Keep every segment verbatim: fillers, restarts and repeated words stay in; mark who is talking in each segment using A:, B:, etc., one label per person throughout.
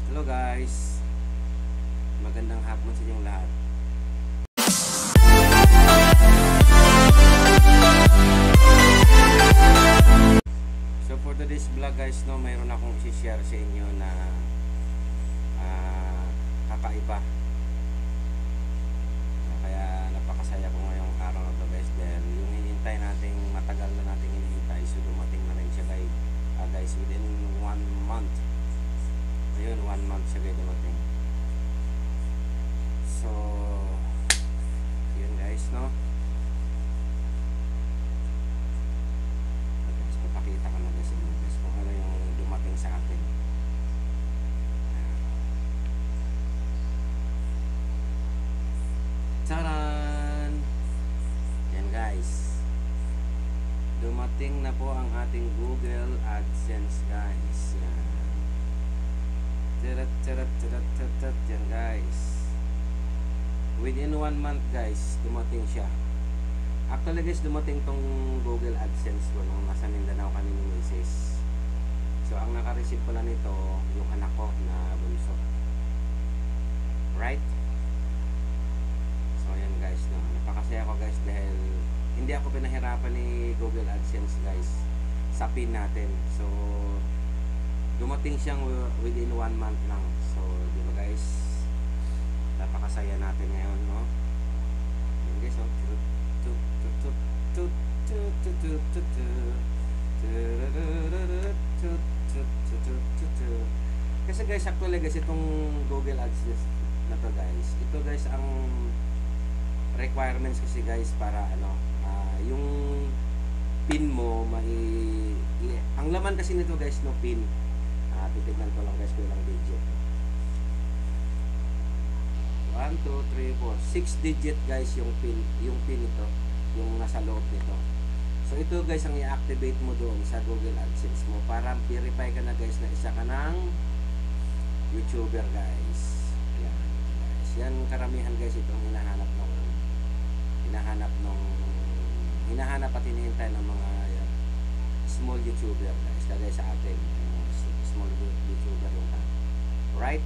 A: Hello guys, magandang hapon sa inyong lahat. So for today's vlog guys, no, mayroon akong i-share sa inyo na uh, kakaiba. Kaya napakasaya ko ngayong araw na to guys, dahil yung hinihintay nating matagal na nating hinihintay, so dumating na rin siya guys, uh, guys within one month. Ayun, one month siya guys dumating. So yun guys, no, guys, papakita ko na guys sa inyo guys kung ano yung dumating sa akin. Taran! Yan guys, dumating na po ang ating Google AdSense guys. Yan. Tarat, tarat, tarat, tarat, yan guys. Within one month guys, dumating siya. Actually guys, dumating tong Google AdSense ko nung nasa Mindanao kami ni Mrs. So ang naka-receive pala nito yung anak ko na bunso. Right? So yan guys, no, napakasaya ko guys dahil hindi ako pinahirapan ni Google AdSense guys sa pin natin. So dumating siyang within one month lang. So di ba guys, napakasaya natin ngayon, no? Yan guys, oh. Kasi guys, actually guys, itong Google AdSense na to guys, ito guys ang requirements kasi guys para ano, uh, yung pin mo mai i, ang laman kasi nito guys, no, pin. Uh, titignan ko lang guys kung ilang digit. one, two, three, four, six digit guys yung pin, yung pin ito, yung nasa loob nito. So ito guys ang i-activate mo doon sa Google AdSense mo para verify ka na guys na isa ka ng YouTuber guys. Yan guys, yan karamihan guys itong hinahanap ng hinahanap ng hinahanap at hinihintay ng mga uh, small YouTuber guys, kagaya sa atin, uh, small YouTuber yung ta. Right?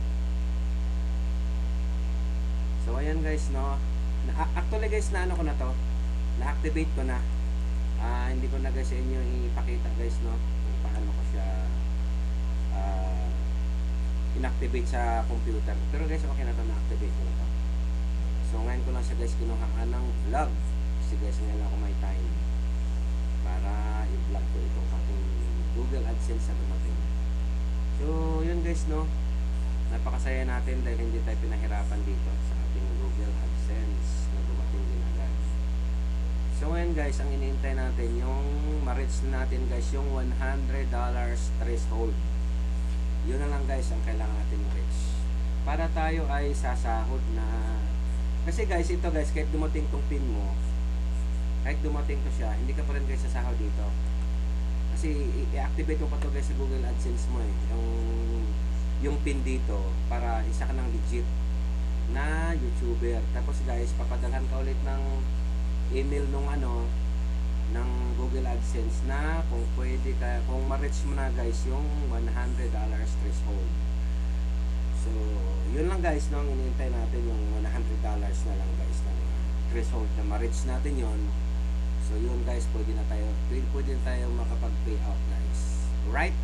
A: So ayan guys, no, na, actually guys na ano ko na to, na-activate ko na. Uh, hindi ko na guys sa inyo ipakita guys, no, kung paano ko siya uh, inactivate sa computer. Pero guys, okay na to, na-activate ko na to. So ngayon ko lang siya guys kinuhaan ng vlog kasi guys ngayon ako may time para i-vlog ko itong aking Google AdSense na dumating. So yun guys, no, napakasaya natin dahil hindi tayo pinahirapan dito sa ating Google AdSense na dumating din agad. So ngayon guys, ang iniintay natin yung ma-reach natin guys yung one hundred dollars threshold. Yun na lang guys ang kailangan natin ma-reach para tayo ay sasahod na. Kasi guys, ito guys, kahit dumating tong pin mo, kahit dumating to siya, hindi ka pa rin guys sasahod dito. Kasi i-activate mo pa to guys sa Google AdSense mo eh, yung yung pin dito para isa ka ng legit na YouTuber. Tapos guys, papadalhan ka ulit ng email nung ano ng Google AdSense na kung pwede ka, kung ma-reach mo na guys yung one hundred dollars threshold. So yun lang guys, no, ang inintay natin yung one hundred dollars na lang guys na threshold na ma-reach natin yon. So yun guys, pwede na tayo pwede, pwede na tayo makapag-pay out guys. Right?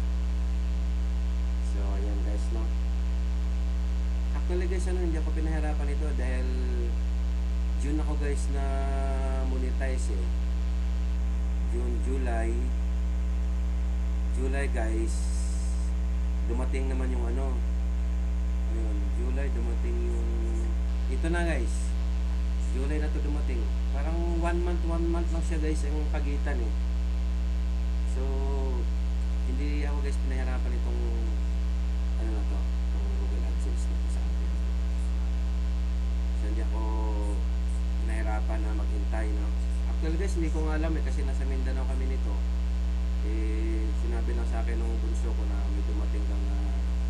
A: So ayan guys, no, actually guys, ano, hindi ako pinahirapan ito dahil June ako guys na monetize eh. June, July July guys, dumating naman yung ano, ayun, July dumating yung ito na guys, July na to dumating. Parang one month one month lang siya guys yung pagitan eh. So hindi ako guys pinahirapan itong ano na to, itong Google AdSense na to sa akin. So hindi ako pinahirapan na maghintay, no. Actually guys, hindi ko nga alam eh, kasi nasa Mindanao kami nito. Eh sinabi lang sa akin nung bunso ko na may dumating kang na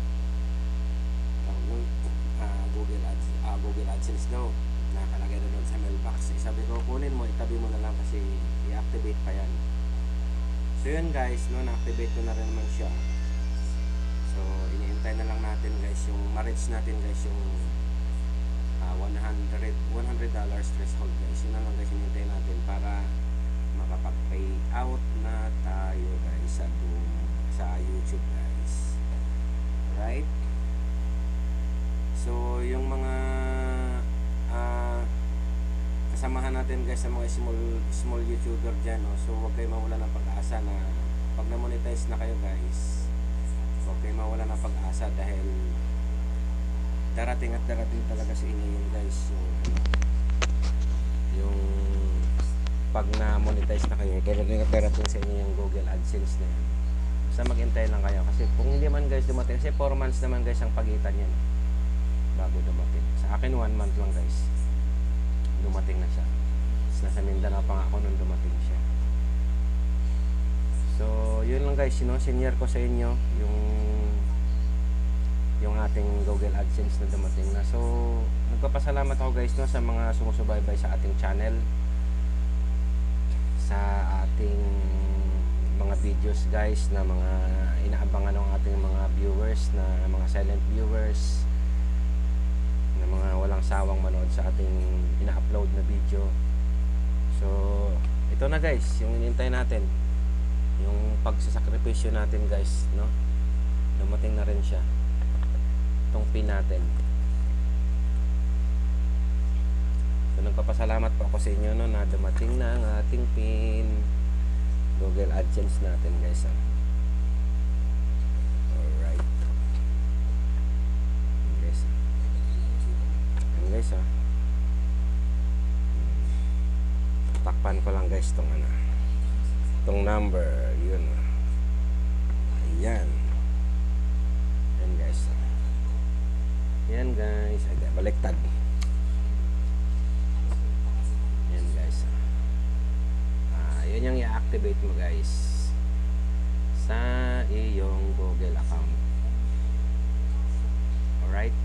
A: uh, uh, Google Ads, uh, Google AdSense daw, nakalagay na doon sa mailbox. Eh, sabi ko, kunin mo, itabi mo na lang kasi i-activate pa yan. So yun guys, no, na-activate ko na rin naman siya. So iniintay na lang natin natin guys, yung ma-reach natin guys yung uh, one hundred dollars threshold guys. Yun na lang guys hinintay natin para makapag-pay out na tayo guys sa sa YouTube guys. Alright, so yung mga uh, kasamahan natin guys sa mga small small YouTuber dyan, no? So huwag kayo mawala ng pag-asa na pag na-monetize na kayo guys, huwag kayo mawala ng pag-asa dahil darating at darating talaga sa inyo yun guys, yung ano, yung pag na-monetize na kayo, darating at darating sa inyo yung Google AdSense na yan. Basta maghintay lang kayo kasi kung hindi man guys dumating, kasi four months naman guys ang pagitan yan bago dumating. Sa akin one month lang guys dumating na siya. Tapos nasa Mindanao pa nga ako nung dumating siya. So yun lang guys, you know, senior ko sa inyo yung yung ating Google AdSense na dumating na. So nagpapasalamat ako guys, no, sa mga sumusubaybay sa ating channel, sa ating mga videos guys, na mga inaabangan ng ating mga viewers, na mga silent viewers, na mga walang sawang manood sa ating ina-upload na video. So ito na guys yung inintay natin, yung pagsasakripisyo natin guys, no, dumating na rin siya, itong pin natin. So nagpapasalamat po ako sa inyo, no, na dumating na ang ating pin Google AdSense natin guys, ah. Alright guys, yan guys, ah. Takpan ko lang guys tong ano, tong number, yun, ah. Ayan, yan guys, ah. Yan guys, ay baliktad. Yan guys, ah, yun yung i-activate mo guys sa iyong Google account. Alright,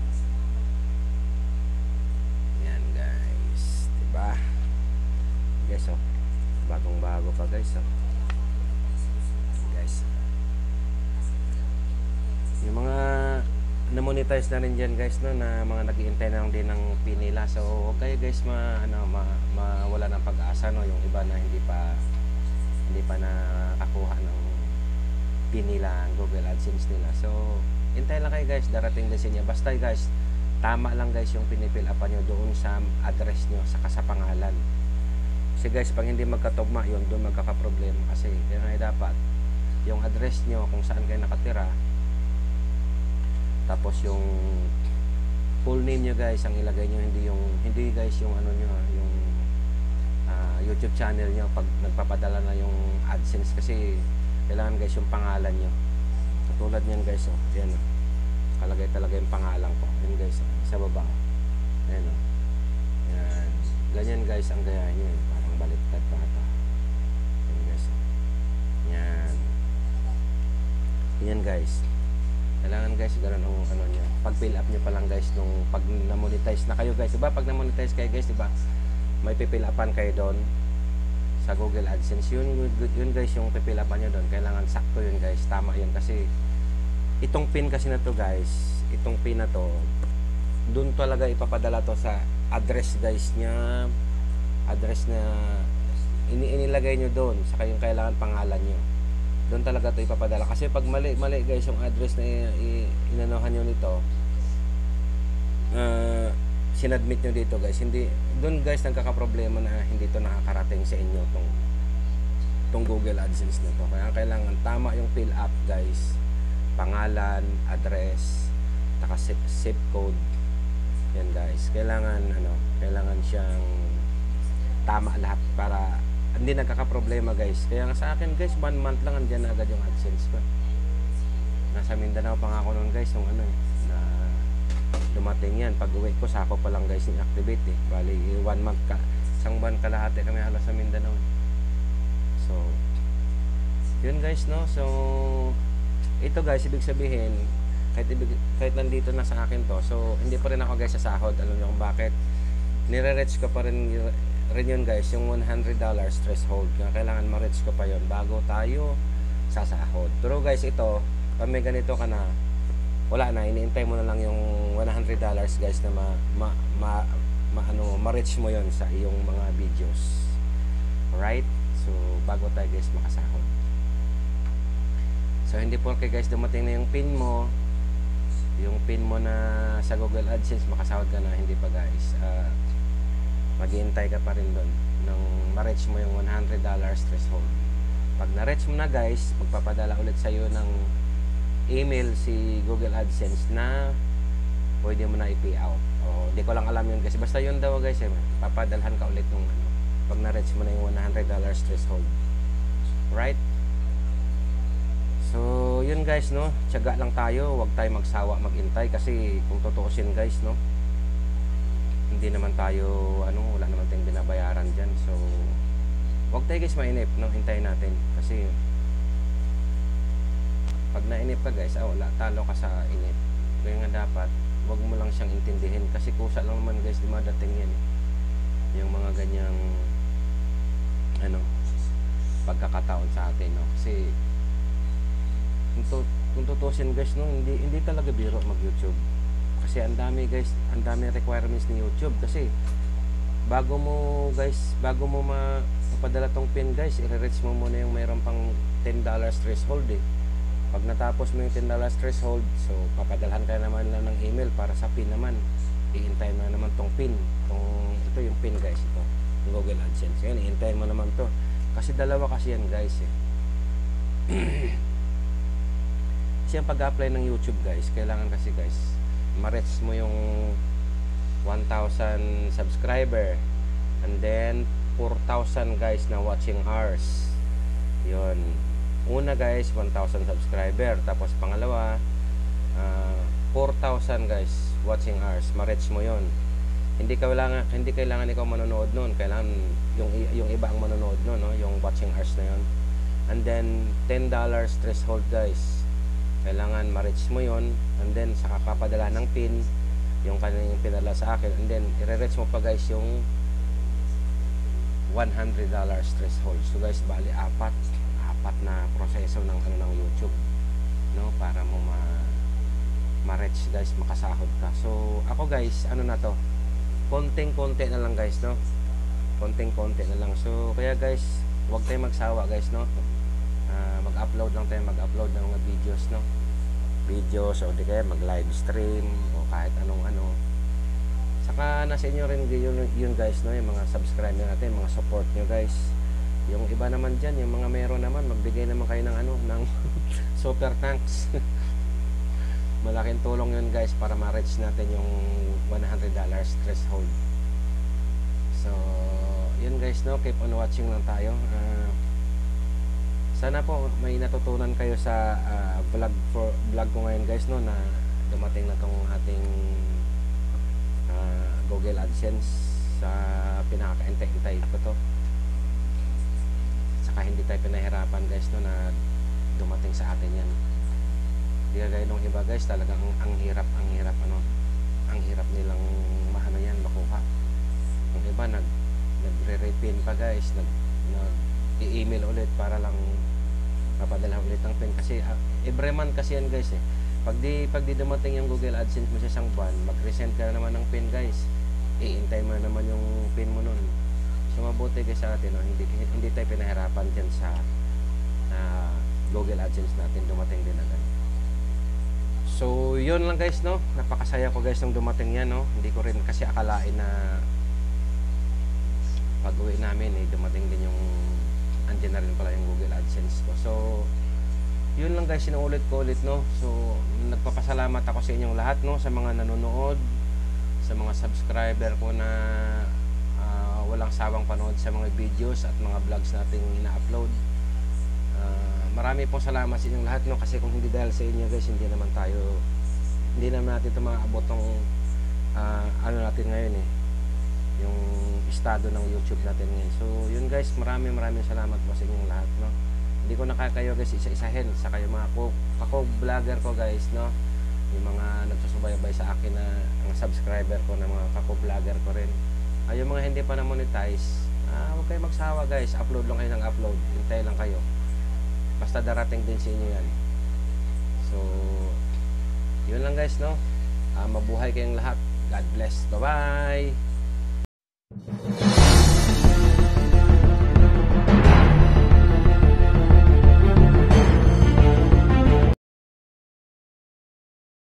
A: yan guys, diba guys, oh, bagong bago pa guys, oh. Guys, yung mga na-monetize na rin dyan guys, no, na mga nag-iintay na lang din ng pin nila. So huwag kayo guys ma, ano, ma, mawala ng pag-asa, no, yung iba na hindi pa hindi pa nakakuha ng pin nila, ang Google AdSense nila. So hintay lang kayo guys, darating din sa inyo. Basta guys, tama lang guys yung pinipil upan nyo doon sa address nyo saka sa pangalan. Kasi guys, pag hindi magkatugma yun, doon magkakaproblema. Kasi kaya nga dapat yung address nyo kung saan kayo nakatira, tapos yung full name nyo guys ang ilagay nyo, hindi yung hindi guys yung ano nyo, yung uh, YouTube channel nyo pag nagpapadala na yung AdSense, kasi kailangan guys yung pangalan nyo. Katulad nyan guys, oh, yan, oh, kalagay talaga yung pangalan ko, yan guys, oh, sa baba, oh. Yan, oh. Yan, ganyan guys ang gayahin nyo, eh. Parang baliktad pa ata. Yan guys, oh. Yan, yan guys, kailangan guys ganun ang ano niya, pag fill up niyo pa lang guys nung pag na-monetize na kayo guys, diba? Pag na-monetize kayo guys, diba, may pipill upan kayo doon sa Google AdSense. Yun, yun, yun guys yung pipill upan niyo doon, kailangan sakto yun guys, tama yun. Kasi itong pin kasi na to guys, itong pin na to, doon talaga ipapadala to sa address guys niya, address na ini inilagay nyo doon, saka yung kailangan pangalan nyo, doon talaga ito ipapadala. Kasi pag mali, mali guys yung address na inanohan nyo nito, uh, sinadmit nyo dito guys, hindi, doon guys nagkakaproblema na hindi to nakakarating sa inyo tong, tong Google AdSense na to. Kaya kailangan tama yung fill up guys, pangalan, address, taka zip code, yan guys, kailangan ano, kailangan siyang tama lahat para hindi nagkakaproblema guys. Kaya nga sa akin guys, one month lang andyan na agad yung AdSense ko. Nasa Mindanao pa nga ako noon guys, yung ano eh, na dumating yan. Pag uwi ko, sako pa lang guys ni-activate eh. Bali, one month ka, isang buwan kalahati kami halos sa Mindanao. So, yun guys, no. So, ito guys, ibig sabihin, kahit, ibig, kahit nandito na sa akin to, so, hindi pa rin ako guys sa sahod. Alam nyo kung bakit? Nire-reach ko pa rin rin yun guys, yung one hundred dollars threshold. Kailangan ma-reach ko pa yun bago tayo sasahod. Pero guys, ito pag may ganito ka na, wala na, iniintay mo na lang yung one hundred dollars guys na ma, ma, ma, ma ano, ma-reach mo yon sa iyong mga videos. Alright? So, bago tayo guys makasahod. So, hindi po kay guys dumating na yung pin mo, yung pin mo na sa Google AdSense, makasahod ka na. Hindi pa guys. Uh, maghihintay ka pa rin doon nang ma-reach mo yung one hundred dollars threshold. Pag na-reach mo na guys, magpapadala ulit sa'yo ng email si Google AdSense na pwede mo na i-pay out. O, hindi ko lang alam yun kasi basta yun daw guys, eh, papadalhan ka ulit ng ano, pag na-reach mo na yung one hundred dollars threshold. Right? So, yun guys, no? Tiyaga lang tayo, huwag tayo magsawa maghintay kasi kung tutuusin guys, no? Hindi naman tayo, ano, wala naman tayong binabayaran dyan. So, huwag tayo guys mainip, no? Hintayin natin kasi pag nainip ka guys, ah, wala, talo ka sa inip. Kaya nga dapat, wag mo lang siyang intindihin kasi kusa lang naman guys, dumadating yan eh. Yung mga ganyang ano, pagkakataon sa atin, no? Kasi kung, tu kung tutusin guys, no, hindi, hindi talaga biro mag-YouTube. Kasi ang dami guys, ang dami requirements ni YouTube kasi bago mo guys, bago mo ma mapadala tong pin guys, i-reach mo muna yung mayroon pang ten dollars threshold eh. Pag natapos mo yung ten dollars threshold, so papadalhan ka naman lang ng email para sa pin naman. Iintayin mo naman tong pin. Tong, ito yung pin guys, ito. Yung Google AdSense. Yan, iintayin mo naman to. Kasi dalawa kasi yan guys eh. Kasi yung pag-apply ng YouTube guys, kailangan kasi guys, ma-reach mo yung one thousand subscriber. And then, four thousand guys na watching hours. Yun. Una guys, one thousand subscriber. Tapos pangalawa, uh, four thousand guys watching hours. Ma-reach mo yon. Hindi kailangan hindi kailangan ikaw manonood noon. Kailangan yung yung iba ang manonood noon, no? Yung watching hours na yon. And then ten dollars threshold guys. Kailangan ma-reach mo yon. And then saka papadala ng pin yung kanyang pinadala sa akin. And then i-reach mo pa guys yung one hundred dollars threshold. So guys, bali apat apat na proseso ng ano ng YouTube, no, para mo ma ma-reach guys, makasahod ka. So ako guys, ano na to, konting-konti na lang guys, no, konting-konti na lang. So kaya guys, huwag tayong magsawa guys, no. Uh, mag-upload lang tayo, mag-upload ng mga videos, no, videos o di kaya mag-live stream o kahit anong ano. Saka nasa inyo rin yun, yun guys, no, yung mga subscribe natin, mga support nyo guys. Yung iba naman dyan, yung mga meron naman, magbigay naman kayo ng ano, ng super thanks. Malaking tulong yun guys para ma-reach natin yung one hundred dollars threshold. So yun guys, no, keep on watching lang tayo. uh, Sana po may natutunan kayo sa uh, vlog for vlog ko ngayon guys, no, na dumating na tong ating uh, Google AdSense sa pinaka-intay-intay ko to. Saka hindi tayo pinahirapan guys, no, na dumating sa atin yan. Hindi kagaya nung iba guys, talagang ang, ang hirap, ang hirap ano, ang hirap nilang maano yan, makuha. Yung iba nag nagre-repin pa guys, nag nag i-email ulit para lang mapadala ulit ng pin kasi uh, every month kasi yan guys eh. Pag di pag di dumating yung Google AdSense mo sa isang buwan, mag-resend ka na naman ng pin guys. Iintay mo na naman yung pin mo nun. So mabuti guys sa atin, no? hindi hindi tayo pinahirapan diyan sa uh, Google AdSense natin, dumating din agad. So yun lang guys, no, napakasaya ko guys nung dumating yan, no. Hindi ko rin kasi akalain na pag-uwi namin eh, dumating din yung andyan na rin pala yung Google AdSense ko. So yun lang guys, sinuulit ko ulit, no. So nagpapasalamat ako sa inyong lahat, no, sa mga nanonood, sa mga subscriber ko na uh, walang sawang panood sa mga videos at mga vlogs nating ina-upload. Uh, marami pong salamat sa inyong lahat, no, kasi kung hindi dahil sa inyo guys, hindi naman tayo hindi naman natin ito maabot tong uh, ano natin ngayon eh, yung estado ng YouTube natin ngayon. So yun guys, maraming maraming salamat po sa inyong lahat, no. Hindi ko nakakayo guys isa-isahin sa kayo mga kako-vlogger ko guys, no, yung mga nagsusubaybay sa akin na ang subscriber ko na mga kako-vlogger ko rin. Ay yung mga hindi pa na monetize, ah, huwag kayo magsawa guys, upload lang kayo ng upload, hintay lang kayo, basta darating din sa inyo yan. So yun lang guys, no? Ah, mabuhay kayong lahat. God bless. Bye-bye!